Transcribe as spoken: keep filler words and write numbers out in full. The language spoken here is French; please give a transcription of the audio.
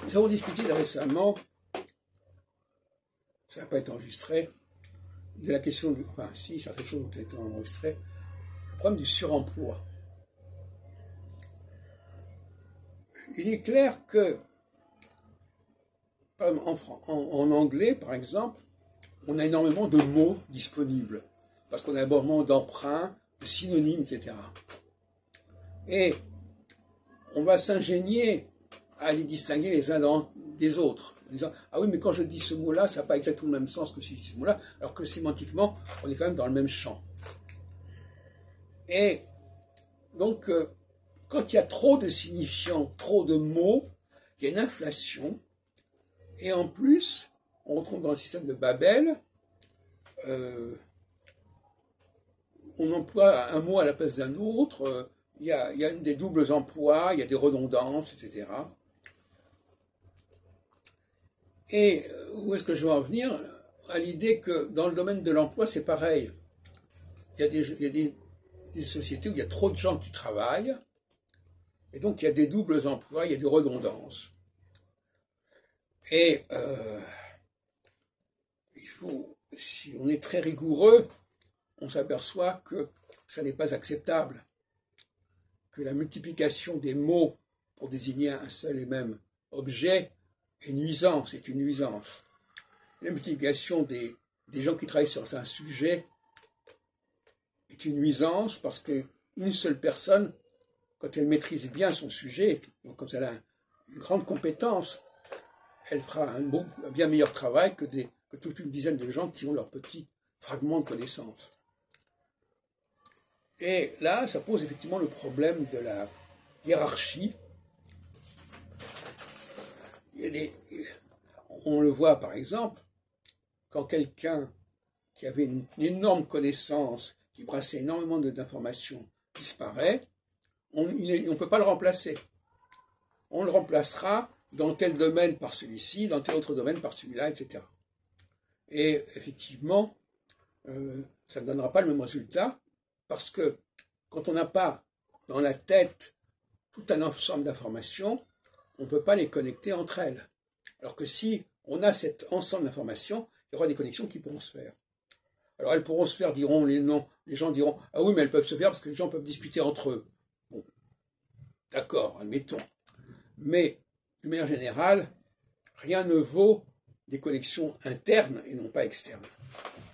Nous avons discuté récemment, ça n'a pas été enregistré, de la question du... Enfin, si, certaines choses ont été enregistrées, le problème du suremploi. Il est clair que, en, en, en anglais, par exemple, on a énormément de mots disponibles, parce qu'on a énormément d'emprunts, de synonymes, et cetera. Et on va s'ingénier à les distinguer les uns des autres, en disant « Ah oui, mais quand je dis ce mot-là, ça n'a pas exactement le même sens que si je dis ce mot-là, alors que sémantiquement, on est quand même dans le même champ. » Et donc, euh, quand il y a trop de signifiants, trop de mots, il y a une inflation, et en plus, on retrouve dans le système de Babel, euh, on emploie un mot à la place d'un autre, euh, il y a, il y a des doubles emplois, il y a des redondances, et cetera. Et où est-ce que je veux en venir? À l'idée que dans le domaine de l'emploi, c'est pareil. Il y a, des, il y a des, des sociétés où il y a trop de gens qui travaillent, et donc il y a des doubles emplois, il y a des redondances. Et euh, il faut, si on est très rigoureux, on s'aperçoit que ça n'est pas acceptable, que la multiplication des mots pour désigner un seul et même objet est nuisance, c'est une nuisance. La multiplication des, des gens qui travaillent sur un sujet est une nuisance parce qu'une seule personne, quand elle maîtrise bien son sujet, donc quand elle a une grande compétence, elle fera un, bon, un bien meilleur travail que, des, que toute une dizaine de gens qui ont leur petit fragment de connaissance. Et là, ça pose effectivement le problème de la hiérarchie. Il y a des, on le voit par exemple, quand quelqu'un qui avait une, une énorme connaissance, qui brassait énormément d'informations, disparaît, on ne peut pas le remplacer. On le remplacera dans tel domaine par celui-ci, dans tel autre domaine par celui-là, et cetera. Et effectivement, euh, ça ne donnera pas le même résultat, parce que quand on n'a pas dans la tête tout un ensemble d'informations, on ne peut pas les connecter entre elles. Alors que si on a cet ensemble d'informations, il y aura des connexions qui pourront se faire. Alors elles pourront se faire, diront les noms, les gens diront « Ah oui, mais elles peuvent se faire parce que les gens peuvent discuter entre eux. » Bon, d'accord, admettons. Mais, de manière générale, rien ne vaut des connexions internes et non pas externes.